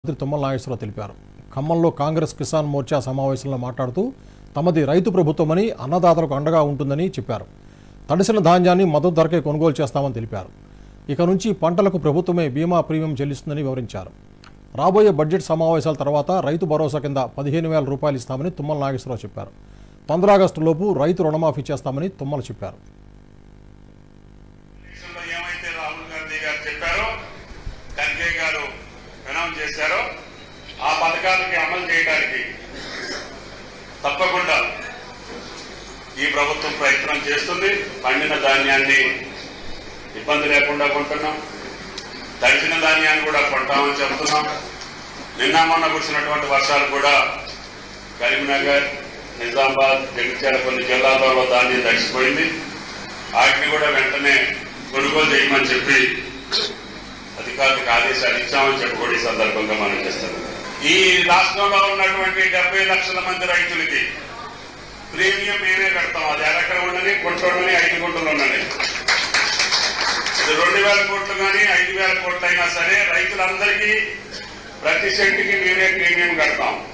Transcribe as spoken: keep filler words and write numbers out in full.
మంత్రి తుమ్మల నాగేశ్వరరావు తెలిపారు. ఖమ్మంలో కాంగ్రెస్ కిసాన్ మోర్చా సమావేశంలో మాట్లాడుతూ తమది రైతు ప్రభుత్వమని, అన్నదాతలకు అండగా ఉంటుందని చెప్పారు. తడిసిన ధాన్యాన్ని మద్దతు ధరకే కొనుగోలు చేస్తామని తెలిపారు. ఇక నుంచి పంటలకు ప్రభుత్వమే బీమా ప్రీమియం చెల్లిస్తుందని వివరించారు. రాబోయే బడ్జెట్ సమావేశాల తర్వాత రైతు భరోసా కింద పదిహేను వేల రూపాయలు ఇస్తామని తుమ్మల నాగేశ్వరరావు చెప్పారు. పంద్రా ఆగస్టు లోపు రైతు రుణమాఫీ చేస్తామని తుమ్మల చెప్పారు. చేశారో ఆ పథకాలకి అమలు చేయడానికి తప్పకుండా ఈ ప్రభుత్వం ప్రయత్నం చేస్తుంది. పండిన ధాన్యాన్ని ఇబ్బంది లేకుండా కొంటున్నాం, తడిసిన ధాన్యాన్ని కూడా కొంటామని చెప్తున్నాం. నిన్న మొన్న కురిసినటువంటి వర్షాలు కూడా కరీంనగర్, నిజామాబాద్, జగిత్యాల కొన్ని జిల్లాల్లో ధాన్యం తడిసిపోయింది. వాటిని కూడా వెంటనే కొనుగోలు చేయమని చెప్పి అధికారులకు ఆదేశాలు ఇచ్చామని చెప్పి కూడా ఈ సందర్భంగా మనం చేస్తాం. ఈ రాష్ట్రంలో ఉన్నటువంటి డెబ్బై లక్షల మంది రైతులకి ప్రీమియం మేమే కడతాం. అది అరెకర ఉండని, గుంట ఉండని, ఐదు గుంటలు ఉండని, ఇది రెండు వేల కోట్లు కానీ ఐదు వేల కోట్లు అయినా సరే రైతులందరికీ ప్రతి సెంటుకి మేమే ప్రీమియం కడతాం.